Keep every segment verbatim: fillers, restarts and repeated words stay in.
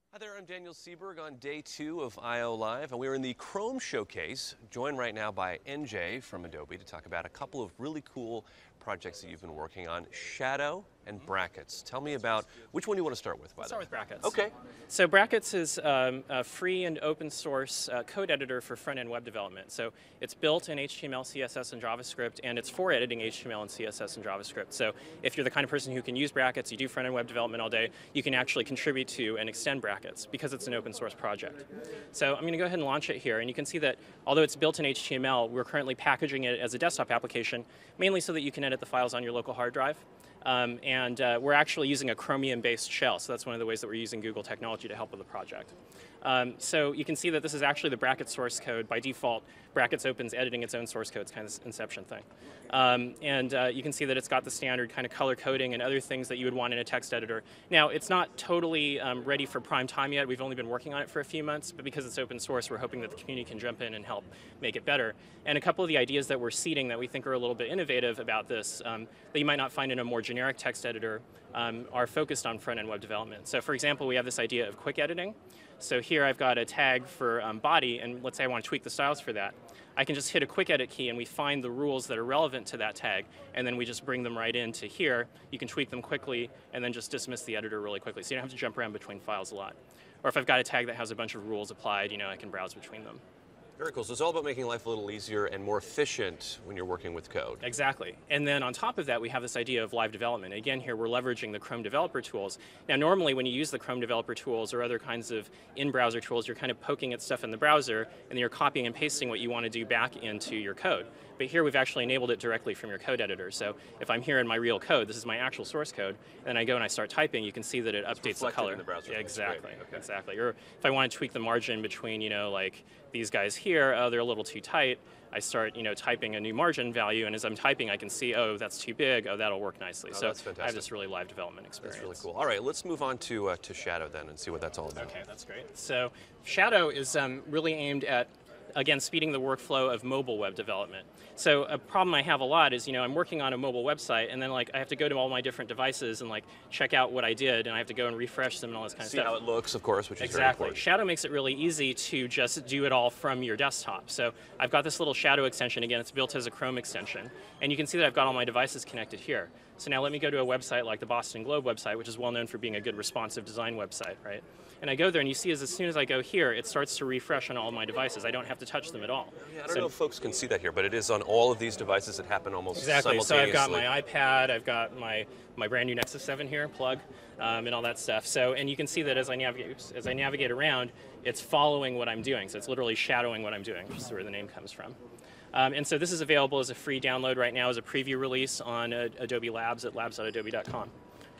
Hi there, I'm Daniel Seberg on day two of I O Live, and we're in the Chrome Showcase, joined right now by N J from Adobe to talk about a couple of really cool projects that you've been working on, Shadow and Brackets. Tell me about, which one do you want to start with, by Let's the way? start with Brackets. Okay. So Brackets is um, a free and open source uh, code editor for front-end web development. So it's built in H T M L, C S S, and JavaScript, and it's for editing H T M L and C S S and JavaScript. So if you're the kind of person who can use Brackets, you do front-end web development all day, you can actually contribute to and extend Brackets because it's an open source project. So I'm going to go ahead and launch it here, and you can see that although it's built in H T M L, we're currently packaging it as a desktop application, mainly so that you can edit the files on your local hard drive. Um, and uh, we're actually using a Chromium-based shell, so that's one of the ways that we're using Google technology to help with the project. Um, so you can see that this is actually the Brackets source code. By default, Brackets opens editing its own source code. It's kind of this inception thing. Um, and uh, you can see that it's got the standard kind of color coding and other things that you would want in a text editor. Now, it's not totally um, ready for prime time yet. We've only been working on it for a few months, but because it's open source, we're hoping that the community can jump in and help make it better. And a couple of the ideas that we're seeding that we think are a little bit innovative about this um, that you might not find in a more generic text editor um, are focused on front-end web development. So for example, we have this idea of quick editing. So here I've got a tag for um, body, and let's say I want to tweak the styles for that. I can just hit a quick edit key and we find the rules that are relevant to that tag, and then we just bring them right into here. You can tweak them quickly and then just dismiss the editor really quickly, so you don't have to jump around between files a lot. Or if I've got a tag that has a bunch of rules applied, you know, I can browse between them. Very cool. So it's all about making life a little easier and more efficient when you're working with code. Exactly. And then on top of that, we have this idea of live development. Again, here we're leveraging the Chrome developer tools. Now, normally when you use the Chrome developer tools or other kinds of in-browser tools, you're kind of poking at stuff in the browser, and then you're copying and pasting what you want to do back into your code. But here we've actually enabled it directly from your code editor. So if I'm here in my real code, this is my actual source code, and I go and I start typing, you can see that it It's updates the color. in the browser. Yeah, exactly, Okay. exactly. Or if I want to tweak the margin between, you know, like these guys here, oh, they're a little too tight. I start, you know, typing a new margin value, and as I'm typing, I can see, oh, that's too big. Oh, that'll work nicely. Oh, so that's fantastic. I have this really live development experience. That's really cool. All right, let's move on to uh, to Shadow then and see what that's all about. Okay, that's great. So Shadow is um, really aimed at, again, speeding the workflow of mobile web development. So a problem I have a lot is, you know, I'm working on a mobile website, and then like I have to go to all my different devices and like check out what I did, and I have to go and refresh them and all this kind See of stuff. how it looks, of course, which is Exactly. very important. Shadow makes it really easy to just do it all from your desktop. So I've got this little Shadow extension. Again, it's built as a Chrome extension, and you can see that I've got all my devices connected here. So now let me go to a website like the Boston Globe website, which is well known for being a good responsive design website, right? And I go there, and you see as, as soon as I go here, it starts to refresh on all my devices. I don't have to touch them at all. Yeah, I don't so, know if folks can see that here, but it is on all of these devices that happen almost exactly. So simultaneously. I've got my iPad, I've got my my brand new Nexus seven here, plug, um, and all that stuff. So, and you can see that as I navigate, oops, as I navigate around, it's following what I'm doing. So it's literally shadowing what I'm doing, which is where the name comes from. Um, and so this is available as a free download right now as a preview release on uh, Adobe Labs at labs dot adobe dot com.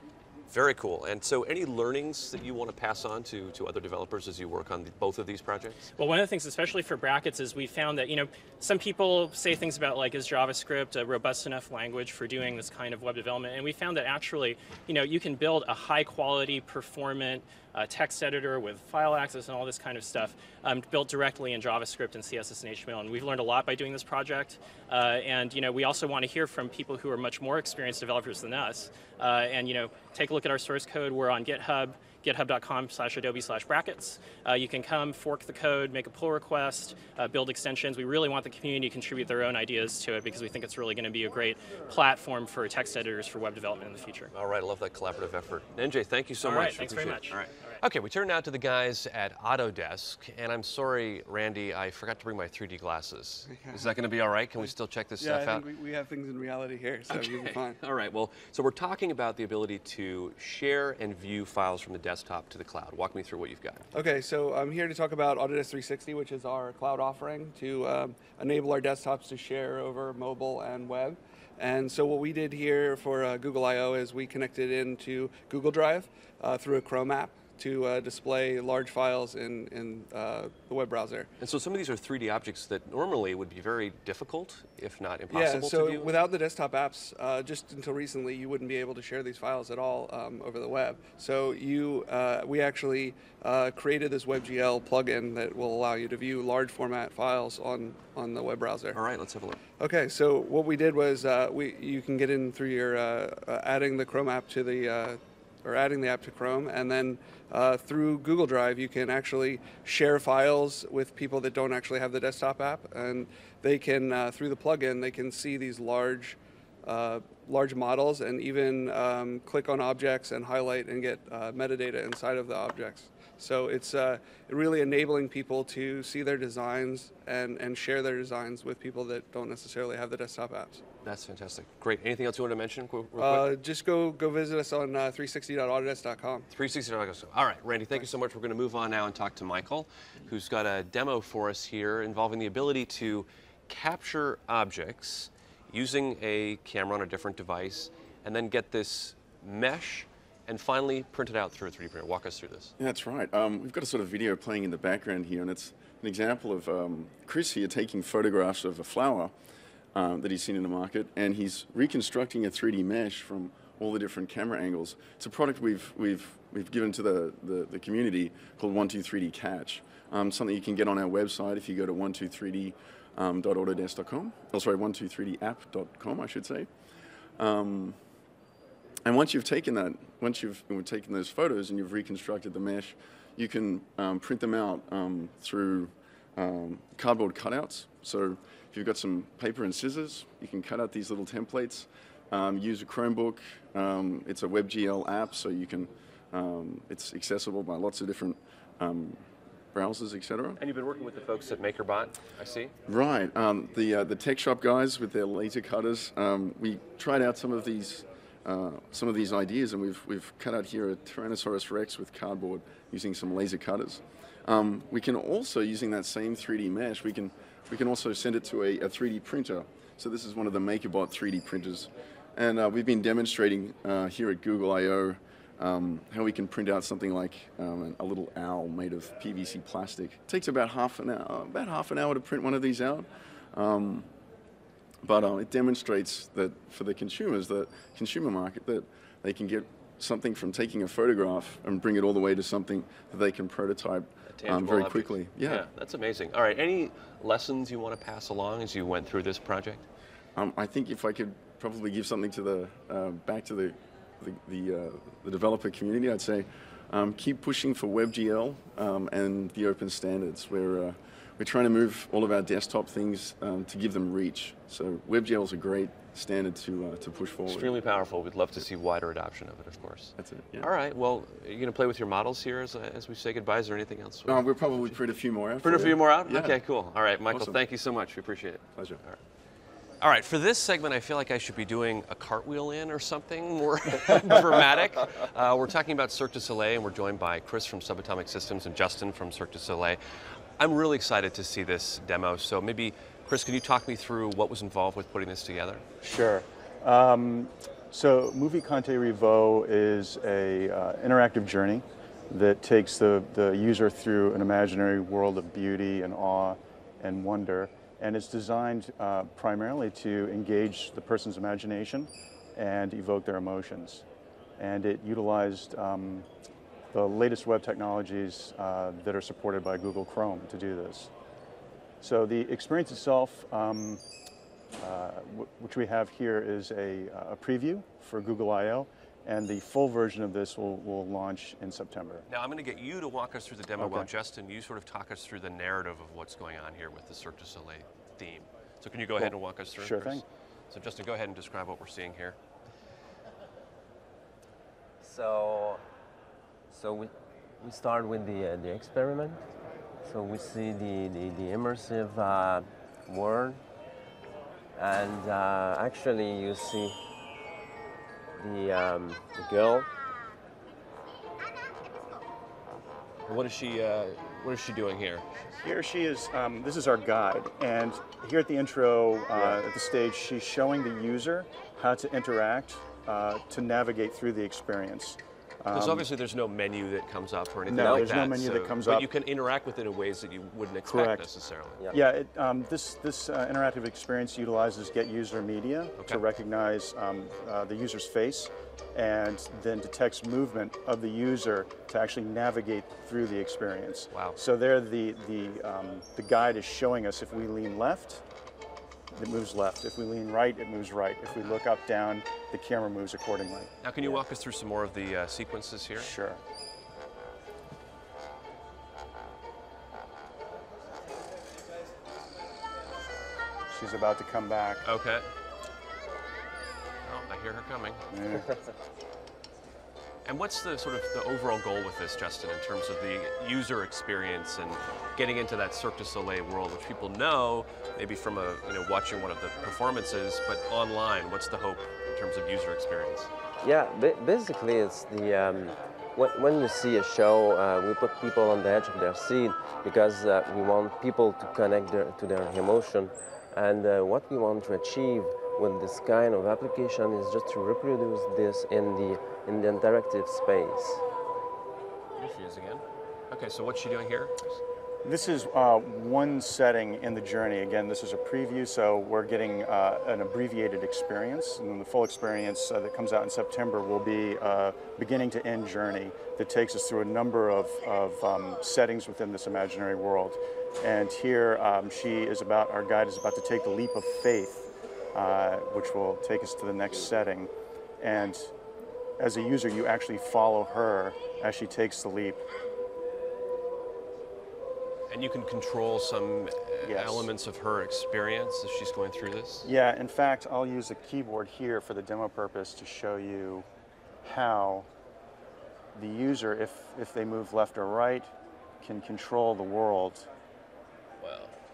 Very cool. And so any learnings that you want to pass on to, to other developers as you work on the, both of these projects? Well, one of the things, especially for Brackets, is we found that, you know, some people say things about like, is JavaScript a robust enough language for doing this kind of web development? And we found that actually, you know, you can build a high quality, performant uh, text editor with file access and all this kind of stuff um, built directly in JavaScript and C S S and H T M L. And we've learned a lot by doing this project. Uh, and, you know, we also want to hear from people who are much more experienced developers than us. Uh, and, you know, take a look at our source code. We're on GitHub. github dot com slash adobe slash brackets. Uh, you can come, fork the code, make a pull request, uh, build extensions. We really want the community to contribute their own ideas to it because we think it's really going to be a great platform for text editors for web development in the future. All right, I love that collaborative effort. N J, thank you so All much. right, thanks very much. All right. Okay, we turn now to the guys at Autodesk, and I'm sorry, Randy, I forgot to bring my three D glasses. Is that going to be all right? Can we still check this yeah, stuff I out? think we, we have things in reality here, so Okay. you'll be fine. All right, well, so we're talking about the ability to share and view files from the desktop to the cloud. Walk me through what you've got. Okay, so I'm here to talk about Autodesk three sixty, which is our cloud offering to um, enable our desktops to share over mobile and web. And so what we did here for uh, Google I O is we connected into Google Drive uh, through a Chrome app to uh, display large files in, in uh, the web browser. And so some of these are three D objects that normally would be very difficult, if not impossible Yeah, so to view. without the desktop apps, uh, just until recently, you wouldn't be able to share these files at all um, over the web. So you, uh, we actually uh, created this WebGL plugin that will allow you to view large format files on, on the web browser. All right, let's have a look. Okay, so what we did was uh, we you can get in through your uh, uh, adding the Chrome app to the uh, or adding the app to Chrome, and then uh, through Google Drive you can actually share files with people that don't actually have the desktop app, and they can, uh, through the plugin, they can see these large uh, large models and even um, click on objects and highlight and get uh, metadata inside of the objects. So it's uh, really enabling people to see their designs and, and share their designs with people that don't necessarily have the desktop apps. That's fantastic. Great. Anything else you want to mention real quick? Uh, just go go visit us on uh, three sixty dot autodesk dot com. three sixty dot com. All right, Randy, thank you so much. We're going to move on now and talk to Michael, who's got a demo for us here involving the ability to capture objects using a camera on a different device and then get this mesh and finally print it out through a three D printer. Walk us through this. Yeah, that's right. Um, we've got a sort of video playing in the background here, and it's an example of um, Chris here taking photographs of a flower um, that he's seen in the market, and he's reconstructing a three D mesh from all the different camera angles. It's a product we've we've we've given to the the, the community called one two three D Catch. Um, something you can get on our website if you go to one two three D dot autodesk dot com. Oh, sorry, one two three D app dot com, I should say. Um, And once you've taken that, once you've taken those photos and you've reconstructed the mesh, you can um, print them out um, through um, cardboard cutouts. So if you've got some paper and scissors, you can cut out these little templates. Um, use a Chromebook. Um, it's a WebGL app, so you can. Um, it's accessible by lots of different um, browsers, et cetera. And you've been working with the folks at MakerBot, I see. Right. Um, the uh, the tech shop guys with their laser cutters. Um, we tried out some of these. Uh, some of these ideas, and we've we've cut out here a Tyrannosaurus Rex with cardboard using some laser cutters. Um, we can also, using that same three D mesh, we can we can also send it to a, a three D printer. So this is one of the MakerBot three D printers, and uh, we've been demonstrating uh, here at Google I O um, how we can print out something like um, a little owl made of P V C plastic. It takes about half an hour, about half an hour to print one of these out. Um, But uh, it demonstrates that for the consumers, the consumer market, that they can get something from taking a photograph and bring it all the way to something that they can prototype um, very object. quickly. Yeah. Yeah, that's amazing. All right, any lessons you want to pass along as you went through this project? Um, I think if I could probably give something to the uh, back to the the the, uh, the developer community, I'd say um, keep pushing for WebGL um, and the open standards. We're uh, we're trying to move all of our desktop things um, to give them reach. So WebGL is a great standard to uh, to push forward. Extremely powerful. We'd love to see wider adoption of it, of course. That's it. Yeah. All right. Well, are you going to play with your models here as, as we say goodbye? Is there anything else? Uh, we'll probably print a few more out. Print a few more out? Yeah. Okay, cool. All right, Michael, Awesome. thank you so much. We appreciate it. Pleasure. All right. All right, for this segment, I feel like I should be doing a cartwheel in or something more dramatic. Uh, we're talking about Cirque du Soleil, and we're joined by Chris from Subatomic Systems and Justin from Cirque du Soleil. I'm really excited to see this demo, so maybe, Chris, can you talk me through what was involved with putting this together? Sure. Um, so Movie Conte Revo is a uh, interactive journey that takes the, the user through an imaginary world of beauty and awe and wonder. And it's designed uh, primarily to engage the person's imagination and evoke their emotions. And it utilized um, the latest web technologies uh, that are supported by Google Chrome to do this. So the experience itself, um, uh, w which we have here, is a, a preview for Google I O, and the full version of this will, will launch in September. Now, I'm going to get you to walk us through the demo Okay. while, Justin, you sort of talk us through the narrative of what's going on here with the Cirque du Soleil theme. So can you go ahead and walk us through, Sure Chris? thing. So Justin, go ahead and describe what we're seeing here. So, so we, we start with the, uh, the experiment. So we see the, the, the immersive uh, world, and uh, actually you see the, um, the girl. What is she, uh, what is she doing here? Here she is, um, this is our guide, and here at the intro, uh, at the stage, she's showing the user how to interact uh, to navigate through the experience. Because Um, obviously there's no menu that comes up or anything No, like there's that. no menu so, that comes but up. you can interact with it in ways that you wouldn't expect Correct. necessarily. Yeah. Yeah, it, um, this, this uh, interactive experience utilizes Get User Media Okay. to recognize um, uh, the user's face and then detects movement of the user to actually navigate through the experience. Wow. So there the, the, um, the guide is showing us if we lean left, it moves left. If we lean right, it moves right. If we look up, down, the camera moves accordingly. Now, can you walk us through some more of the uh, sequences here? Sure. She's about to come back. Okay. Oh, I hear her coming. Yeah. And what's the sort of the overall goal with this, Justin, in terms of the user experience and getting into that Cirque du Soleil world, which people know maybe from a you know watching one of the performances, but online, what's the hope in terms of user experience? Yeah, ba basically it's the um, when, when you see a show, uh, we put people on the edge of their seat because uh, we want people to connect their, to their emotion, and uh, what we want to achieve with this kind of application is just to reproduce this in the in the interactive space. Here she is again. Okay, so what's she doing here? This is uh, one setting in the journey. Again, this is a preview, so we're getting uh, an abbreviated experience, and the full experience uh, that comes out in September will be a beginning to end journey that takes us through a number of, of um, settings within this imaginary world. And here, um, she is about, our guide is about to take the leap of faith, uh, which will take us to the next setting. And as a user, you actually follow her as she takes the leap. And you can control some uh, Yes. elements of her experience as she's going through this? Yeah, in fact, I'll use a keyboard here for the demo purpose to show you how the user, if, if they move left or right, can control the world. Wow.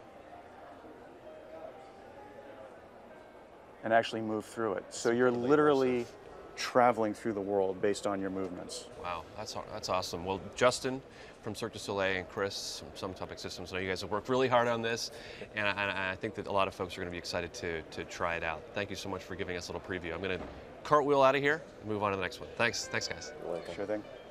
And actually move through it. So you're really literally impressive. traveling through the world based on your movements. Wow, that's aw- that's awesome. Well, Justin from Cirque du Soleil and Chris from Sandbox Systems, I know you guys have worked really hard on this, and I, and I think that a lot of folks are going to be excited to, to try it out. Thank you so much for giving us a little preview. I'm going to cartwheel out of here and move on to the next one. Thanks, thanks guys. Welcome. Sure thing.